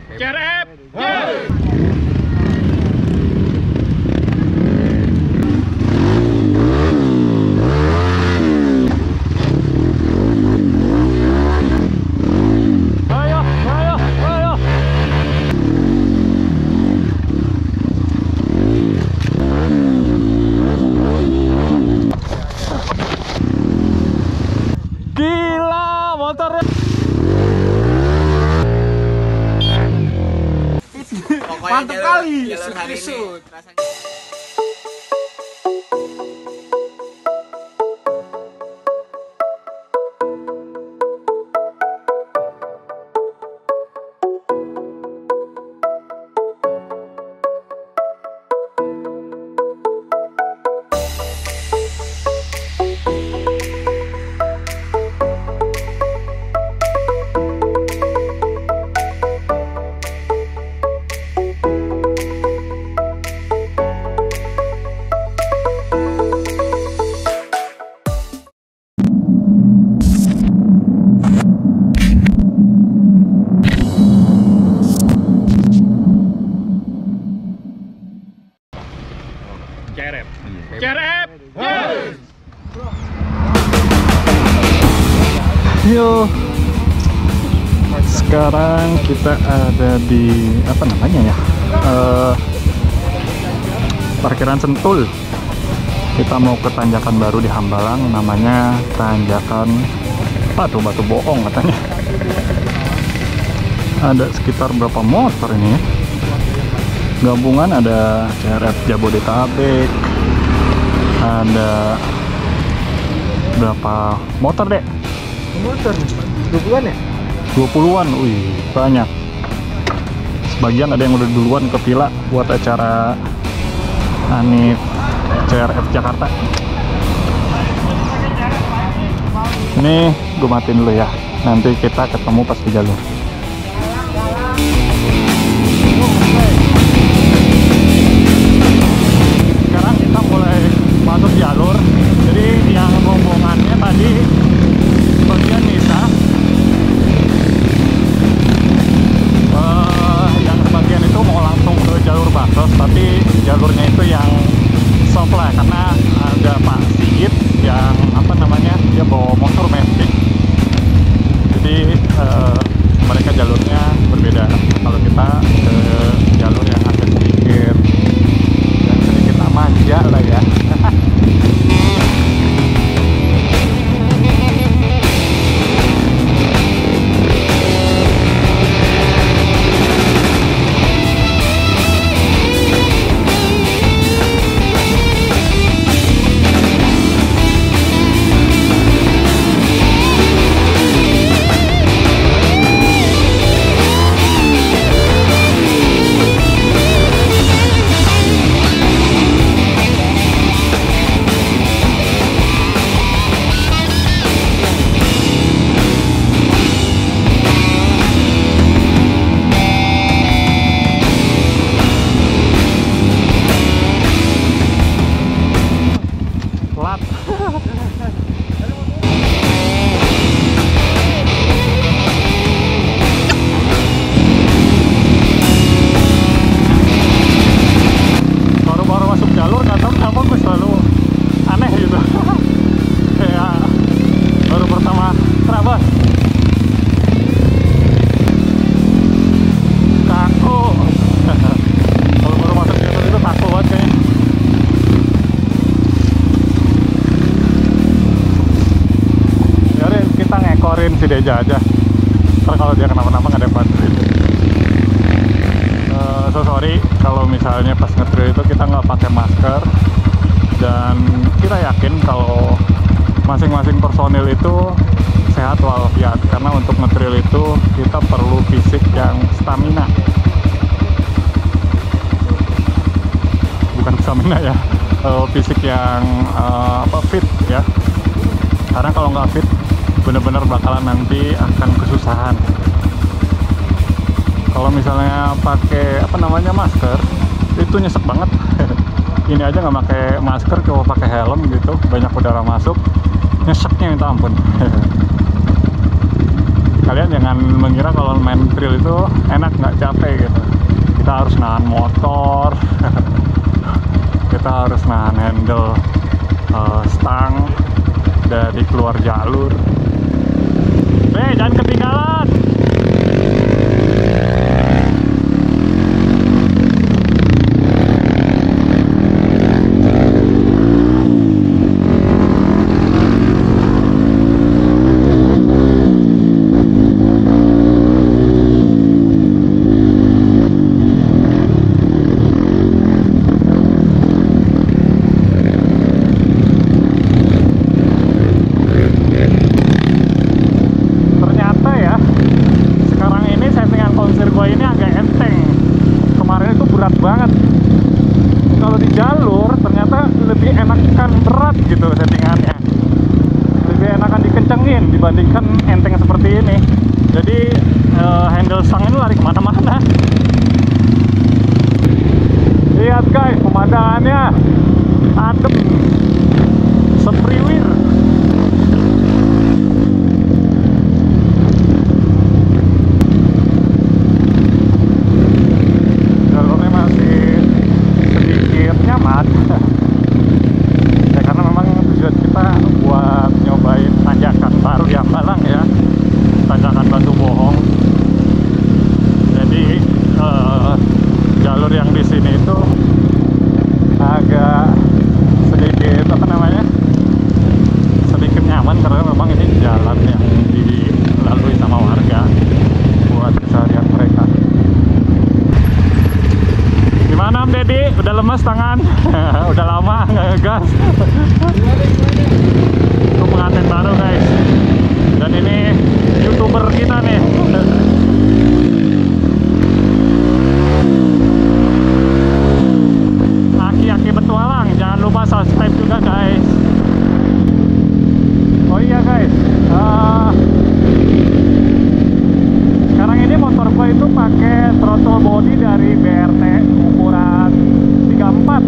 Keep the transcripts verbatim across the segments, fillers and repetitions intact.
C R F. Ayo, ayo, ayo. Gila motornya. Mantap kali. Jalur hari ini rasanya. C R F. C R F. Yo. Sekarang kita ada di apa namanya ya? Uh, parkiran Sentul. Kita mau ke tanjakan baru di Hambalang, namanya tanjakan Batu-Batu Bohong katanya. Ada sekitar berapa motor ini ya? Gabungan ada C R F Jabodetabek, ada berapa motor dek? Motor dua puluhan ya? dua puluhan, wih banyak. Sebagian ada yang udah duluan ke Villa buat acara Anit C R F Jakarta. Ini gue matiin dulu ya, nanti kita ketemu pas di jalur. Sekarang kita mulai masuk jalur. Jadi yang rombongannya tadi bagian Nisa, uh, yang sebagian itu mau langsung ke jalur Baksos, tapi jalurnya itu yang soft lah, karena ada Pak Sigit yang apa namanya, dia bawa motor Mavic. Jadi uh, mereka jalurnya berbeda. Kalau kita ke jalur yang agak sedikit yang sedikit manja lah ya. Si Deja aja, ntar kalau dia kenapa-napa nggak ada yang bantuin. Uh, so sorry kalau misalnya pas ngetrail itu kita nggak pakai masker, dan kita yakin kalau masing-masing personil itu sehat walafiat, karena untuk ngetrail itu kita perlu fisik yang stamina, bukan stamina ya, uh, fisik yang uh, apa fit ya, karena kalau nggak fit bener-bener bakalan nanti akan kesusahan. Kalau misalnya pakai apa namanya masker, itu nyesek banget. Ini aja nggak pakai masker, coba pakai helm gitu, banyak udara masuk, nyeseknya minta ampun. kalian jangan mengira kalau main trail itu enak, nggak capek gitu. Kita harus nahan motor, kita harus nahan handle uh, stang dari keluar jalur. Eh, jangan ketinggalan. Dibandingkan enteng seperti ini, jadi uh, handle stang ini lari kemana-mana. Lihat guys, pemandangannya adem, sepriwir. Jalurnya masih sedikit nyaman. Ya, karena memang tujuan kita buat nyobain tanjakan baru di Hambalang ya, tanjakan Batu Bohong. Jadi eh, jalur yang di sini itu agak sedikit apa namanya, sedikit nyaman karena memang ini jalan yang dilalui sama warga buat keseharian mereka. Gimana Om Deddy? Udah lemes tangan? Udah lama nggak ngegas. Itu pengantin baru guys. Dan ini YouTuber kita nih. Aki-aki petualang. Jangan lupa subscribe juga guys. Oh iya guys, uh, sekarang ini motor gue itu pakai throttle body dari B R T ukuran tiga puluh empat.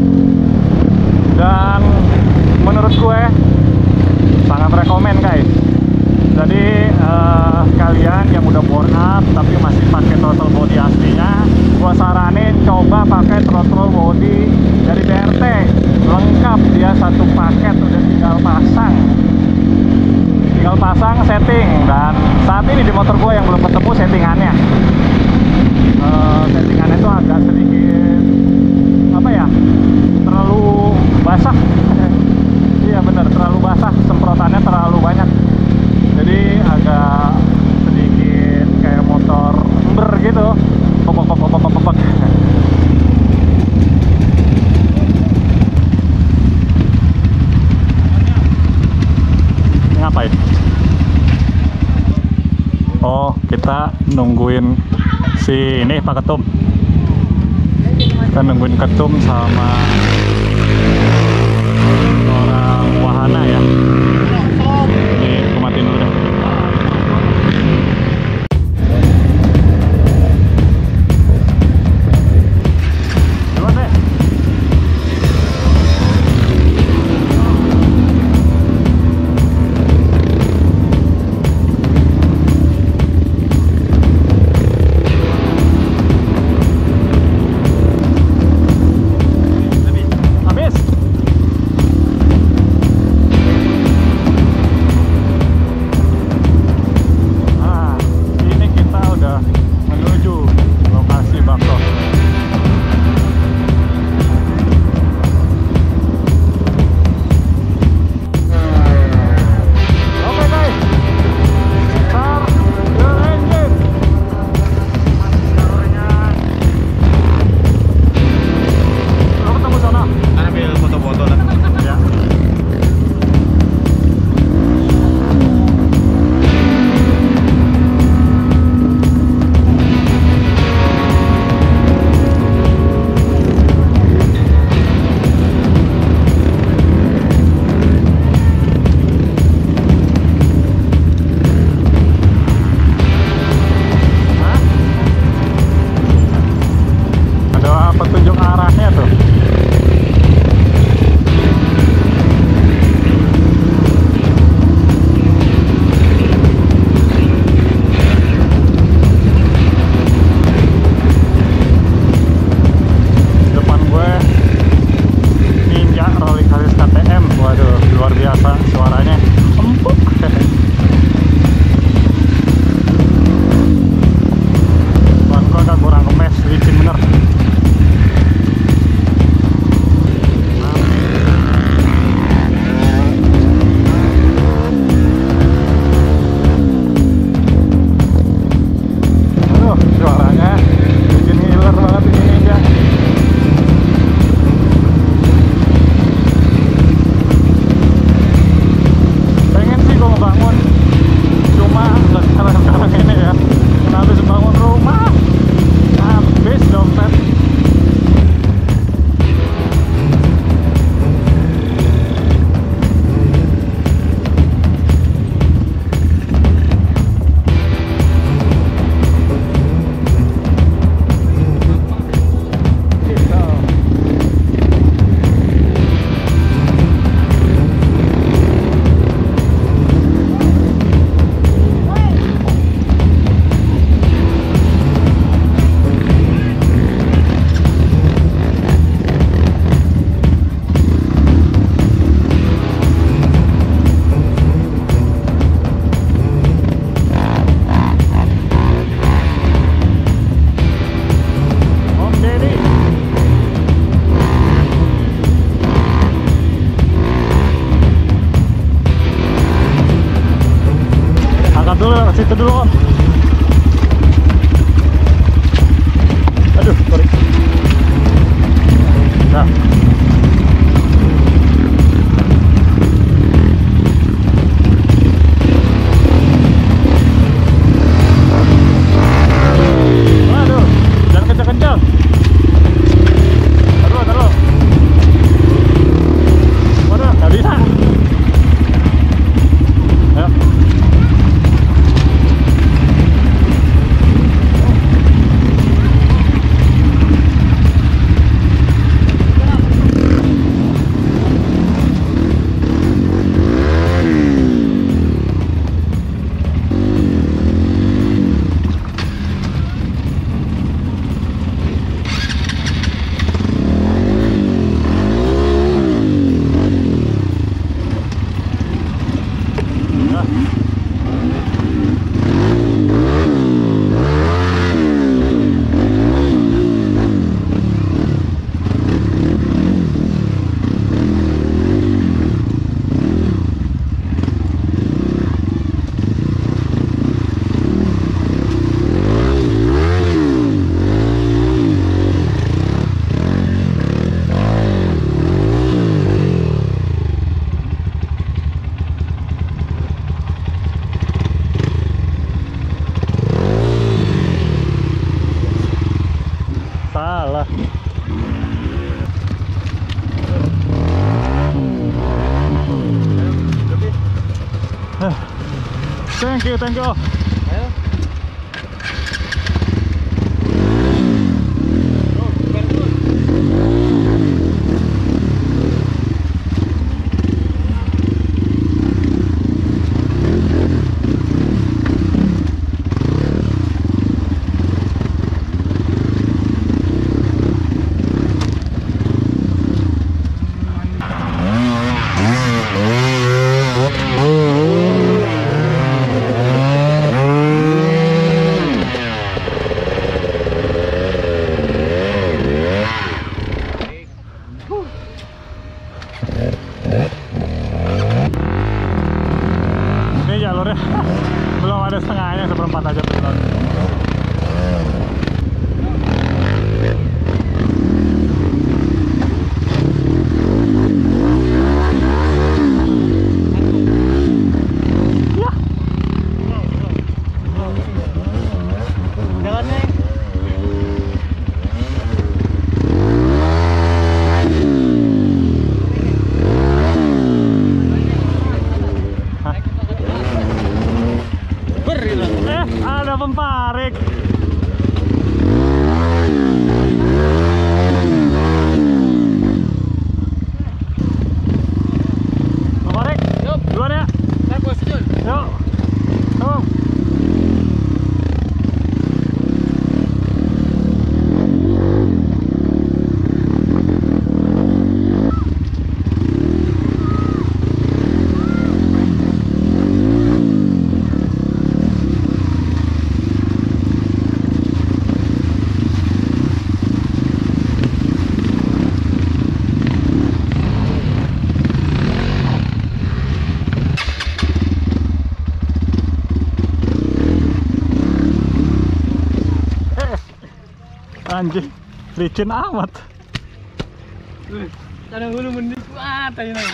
Dan menurut gue sangat rekomen guys. Jadi uh, kalian yang udah bore up tapi masih pakai throttle body aslinya, gue saranin coba pakai throttle body dari B R T. Lengkap, dia satu paket, udah tinggal pasang tinggal pasang setting. Dan saat ini di motor gue yang belum ketemu settingannya. uh, settingannya itu agak sedikit apa ya, terlalu basah. Iya bener, terlalu basah, semprotannya terlalu banyak, jadi agak sedikit kayak motor ember gitu, pepek pepek pepek pepek. Ngapain? Oh, kita nungguin si ini Pak Ketum. Kita nungguin Ketum sama orang wahana ya. Ini aku matiin dulu deh. Duluan deh. Habis. Tar dulu, situ dulu Om. Aduh, sorry. Nah. Waduh, jangan kencang-kencang. Aduh, aduh. Waduh, nggak bisa. Ya. Salah. Thank you, thank you. Ayo. Ini jalurnya belum ada setengahnya, seperempat aja benar. Jangan Neng. Eh, ada pemparik. Pemparik, Yuk, duluan ya. ntar bos Jul. Yuk. Yuk. Anjir, licin amat. Kadang hulu mending kuat aja Neng.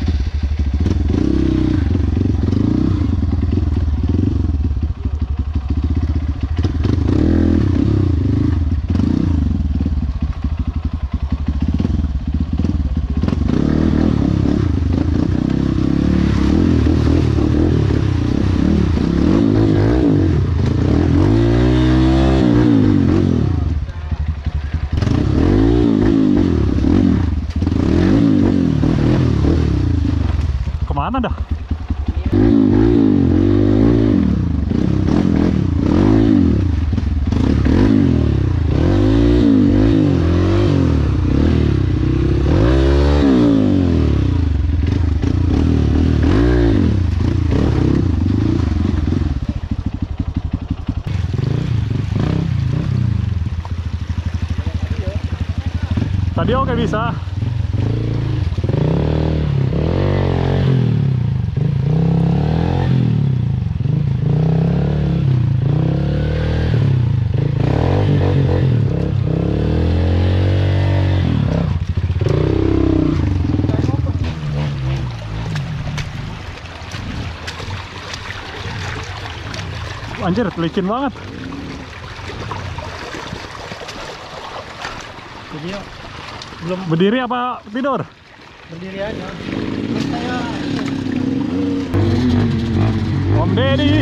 Kemana dah? Tadi oke bisa. Anjir, licin banget. Jadi yuk. Belum Berdiri apa tidur? berdiri aja. Om Deddy.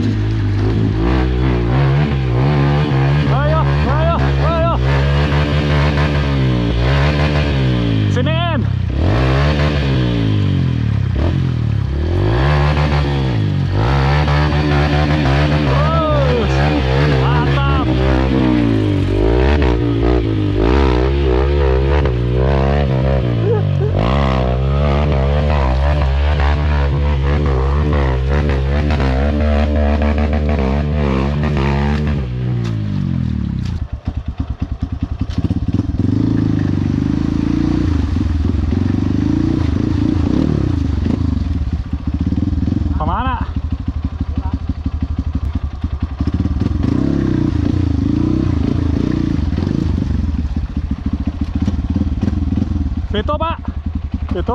Ayo, ayo, ayo. Siniin. Terus. Mantap. Kemana? Situ, Pak. Situ.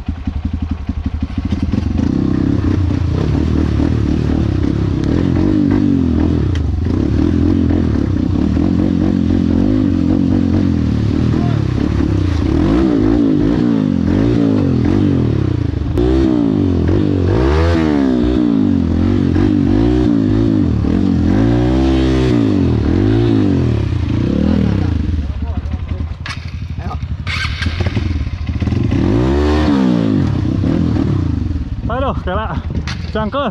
Aduh, kela cangkel.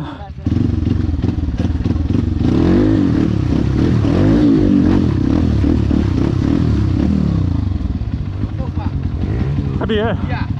Tadi ya. Iya.